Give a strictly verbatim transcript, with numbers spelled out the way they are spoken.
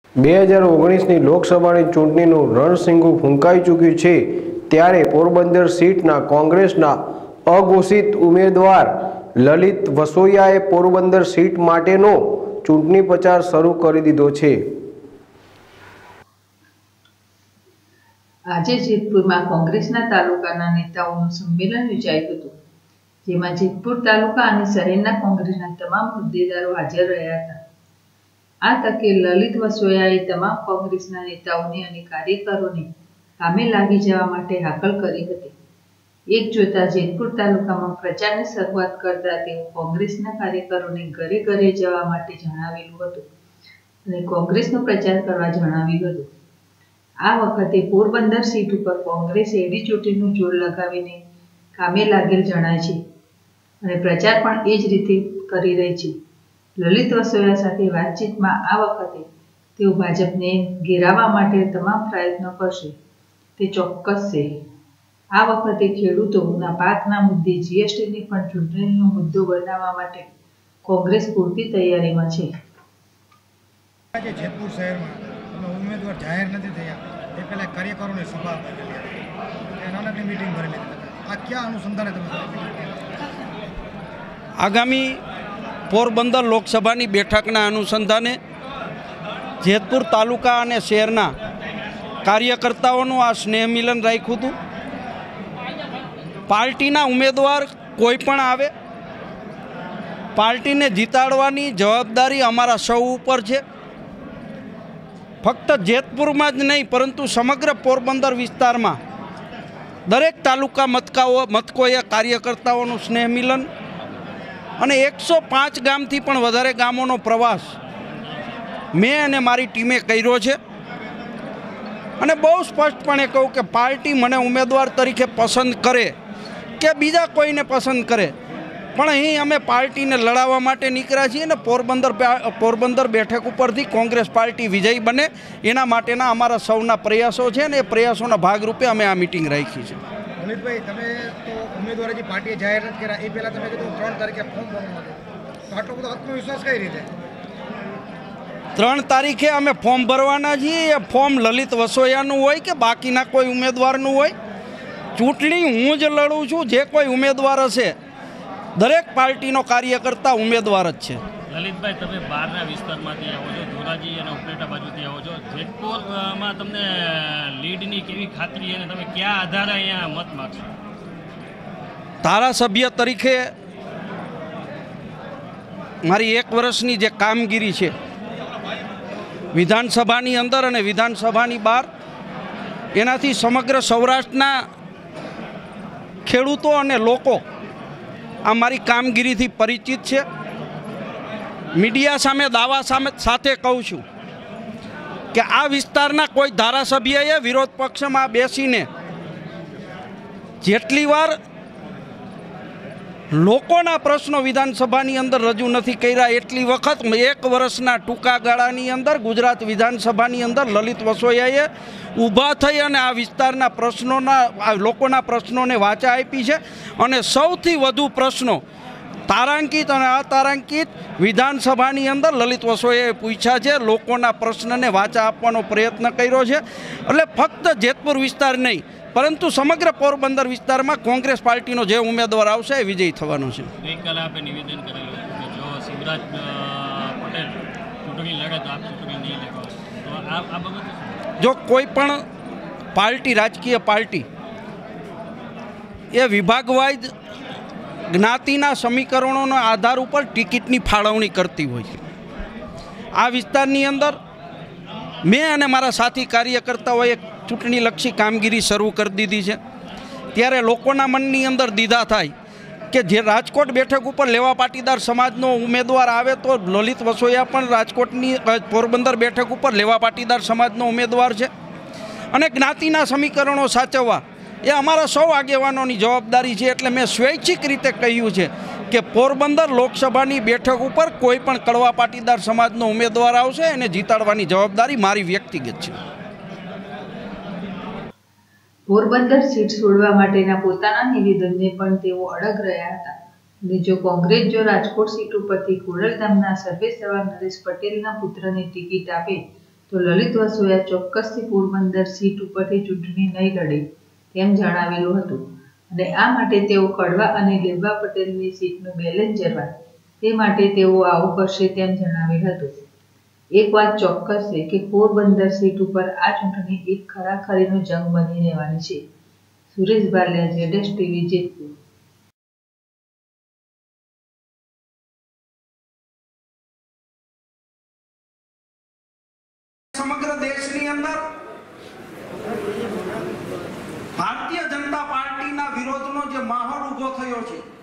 બે હજાર ઓગણીસની લોકસભાની ચૂંટણીનું રણસિંગુ ફૂંકાઈ ચૂક્યું છે ત્યારે પોરબંદર સીટના કોંગ્રેસના અઘોષિત ઉમેદવાર લલિત વસોયાએ પોરબંદર સીટ માટેનો ચૂંટણી પ્રચાર શરૂ કરી દીધો છે। આજે જેતપુરમાં કોંગ્રેસના તાલુકાના નેતાઓનું સંમેલન યોજાયું હતું, જેમાં જેતપુર તાલુકા અને શહેરના કોંગ્રેસના તમામ હોદ્દેદારો હાજર રહ્યા હતા। આ તકે લલિત વસોયાએ તમામ કોંગ્રેસના નેતાઓને અને કાર્યકરોને કામે લાગી જવા માટે હાકલ કરી હતી। એક જોતા જેતપુર તાલુકામાં પ્રચારની શરૂઆત કરતા તેઓ કોંગ્રેસના કાર્યકરોને ઘરે ઘરે જવા માટે જણાવેલું હતું અને કોંગ્રેસનો પ્રચાર કરવા જણાવ્યું હતું। આ વખતે પોરબંદર સીટ ઉપર કોંગ્રેસ એડી ચોટીનું જોર લગાવીને કામે લાગેલ જણાય છે અને પ્રચાર પણ એ જ રીતે કરી રહી છે। લલિત વસોયા સાથે વાતચીતમાં આ વખતે તેઓ ભાજપને ઘેરાવા માટે તમામ પ્રયત્નો કરશે તે ચોક્કસ છે। આ વખતે ખેડૂતોના પાકના મુદ્દે જીએસટીને પણ ચૂંટણીનો મુદ્દો બનાવવા માટે કોંગ્રેસ પૂરતી તૈયારીમાં છે। આજે જેતપુર શહેરમાં તમે ઉમેદવાર જાહેર નથી થયા એ પહેલાં કાર્યકરોની સભા નાનકડી મીટિંગ ભરેલી હતી। આ ક્યાં અનુસંધાને તમે આગામી પોરબંદર લોકસભાની બેઠકના અનુસંધાને જેતપુર તાલુકા અને શહેરના કાર્યકર્તાઓનું આ સ્નેહ મિલન રાખ્યું હતું। પાર્ટીના ઉમેદવાર કોઈ પણ આવે, પાર્ટીને જીતાડવાની જવાબદારી અમારા સૌ ઉપર છે। ફક્ત જેતપુરમાં જ નહીં પરંતુ સમગ્ર પોરબંદર વિસ્તારમાં દરેક તાલુકા મતકાઓ મતકોએ કાર્યકર્તાઓનું સ્નેહ મિલન અને એકસો પાંચ ગામથી પણ વધારે ગામોનો પ્રવાસ મેં અને મારી ટીમે કર્યો છે અને બહુ સ્પષ્ટપણે કહું કે પાર્ટી મને ઉમેદવાર તરીકે પસંદ કરે કે બીજા કોઈને પસંદ કરે, પણ અહીં અમે પાર્ટીને લડાવવા માટે નીકળ્યા છીએ અને પોરબંદર પોરબંદર બેઠક ઉપરથી કોંગ્રેસ પાર્ટી વિજયી બને એના માટેના અમારા સૌના પ્રયાસો છે અને એ પ્રયાસોના ભાગરૂપે અમે આ મિટિંગ રાખી છે। અમિતભાઈ, તમે તો ઉમેદવારો જે પાર્ટીએ જાહેર નથી કર્યા એ પહેલાં તમે કીધું ત્રણ તારીખે ફોર્મ ભરવાનું હતું, તો આટલો બધો આત્મવિશ્વાસ કઈ રીતે? ત્રણ તારીખે અમે ફોર્મ ભરવાના છીએ। એ ફોર્મ લલિત વસોયાનું હોય કે બાકીના કોઈ ઉમેદવારનું હોય, ચૂંટણી હું જ લડું છું। જે કોઈ ઉમેદવાર હશે દરેક પાર્ટીનો કાર્યકર્તા ઉમેદવાર જ છે। લલિતભાઈ, તમે બહારના વિસ્તારમાંથી આવો છો, ધોરાજી અને ઉપલેટા બાજુથી આવો છો, જેતપુરમાં તમને લીડની કેવી ખાતરી અને તમે કયા આધારે અહીંયા મત માગશો? ધારાસભ્ય તરીકે મારી એક વર્ષની જે કામગીરી છે વિધાનસભાની અંદર અને વિધાનસભાની બહાર, એનાથી સમગ્ર સૌરાષ્ટ્રના ખેડૂતો અને લોકો આ મારી કામગીરીથી પરિચિત છે। મીડિયા સામે દાવા સામે સાથે કહું છું કે આ વિસ્તારના કોઈ ધારાસભ્યએ વિરોધ પક્ષમાં બેસીને જેટલી વાર લોકોના પ્રશ્નો વિધાનસભાની અંદર રજૂ નથી કર્યા એટલી વખત એક વર્ષના ટૂંકા ગાળાની અંદર ગુજરાત વિધાનસભાની અંદર લલિત વસોયાએ ઊભા થઈ અને આ વિસ્તારના પ્રશ્નોના લોકોના પ્રશ્નોને વાચા આપી છે અને સૌથી વધુ પ્રશ્નો તારાંકિત અને અતારાંકિત વિધાનસભાની અંદર લલિત વસોયાએ પૂછ્યા છે। લોકોના પ્રશ્નને વાચા આપવાનો પ્રયત્ન કર્યો છે। એટલે ફક્ત જેતપુર વિસ્તાર નહીં પરંતુ સમગ્ર પોરબંદર વિસ્તારમાં કોંગ્રેસ પાર્ટીનો જે ઉમેદવાર આવશે એ વિજયી થવાનો છે। ગઈકાલે આપણે નિવેદન કરેલું કે જો શિવરાજ પટેલ ચૂંટણી લડે તો આપ ચૂંટણી નહીં લડો, તો આ આ બાબતે જો કોઈ પણ પાર્ટી રાજકીય પાર્ટી એ વિભાગવાઇઝ જ્ઞાતિના સમીકરણોના આધાર ઉપર ટિકિટની ફાળવણી કરતી હોય, આ વિસ્તારની અંદર મેં અને મારા સાથી કાર્યકર્તાઓએ ચૂંટણીલક્ષી કામગીરી શરૂ કરી દીધી છે। ત્યારે લોકોના મનની અંદર દીધા થાય કે જે રાજકોટ બેઠક ઉપર લેવા પાટીદાર સમાજનો ઉમેદવાર આવે તો લલિત વસોયા પણ રાજકોટની પોરબંદર બેઠક ઉપર લેવા પાટીદાર સમાજનો ઉમેદવાર છે અને જ્ઞાતિના સમીકરણો સાચવવા એ અમારા સૌ આગેવાનોની જવાબદારી છે। એટલે મેં સ્વૈચ્છિક રીતે કહ્યું છે કે પોરબંદર લોકસભાની બેઠક ઉપર કોઈ પણ કડવા પાટીદાર સમાજનો ઉમેદવાર આવશે એને જીતાડવાની જવાબદારી મારી વ્યક્તિગત છે। પોરબંદર સીટ છોડવા માટેના પોતાના નિવેદનને પણ તેઓ અડગ રહ્યા હતા અને જો કોંગ્રેસ જો રાજકોટ સીટ ઉપરથી ખોડલધામના સર્વેસર્વા નરેશ પટેલના પુત્રને ટિકિટ આપે તો લલિત વસોયા ચોક્કસથી પોરબંદર સીટ ઉપરથી ચૂંટણી નહીં લડે તેમ જણાવેલું હતું અને આ માટે તેઓ કડવા અને લેબા પટેલની સીટનું બેલેન્સ જળવાય તે માટે તેઓ આવું કરશે તેમ જણાવેલ હતું. એક વાત ચોક્કસ છે કે પોરબંદર સીટ ઉપર આ ચૂંટણી એક ખરાખરીનો જંગ બની રહેવાની છે. Suresh Baliya, ZS TV, Jetpur. સમગ્ર દેશની અંદર ભારતીય જનતા પાર્ટીના વિરોધનો જે માહોલ ઊભો થયો છે